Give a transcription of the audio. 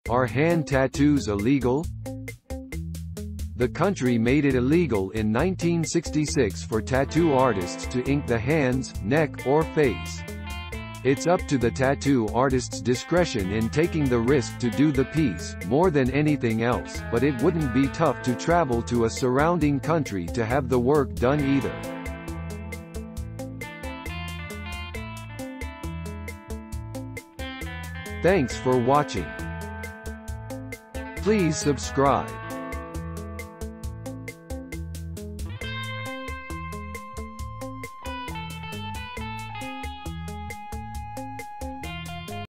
Are hand tattoos illegal? The country made it illegal in 1966 for tattoo artists to ink the hands, neck, or face. It's up to the tattoo artist's discretion in taking the risk to do the piece, more than anything else, but it wouldn't be tough to travel to a surrounding country to have the work done either. Thanks for watching. Please subscribe.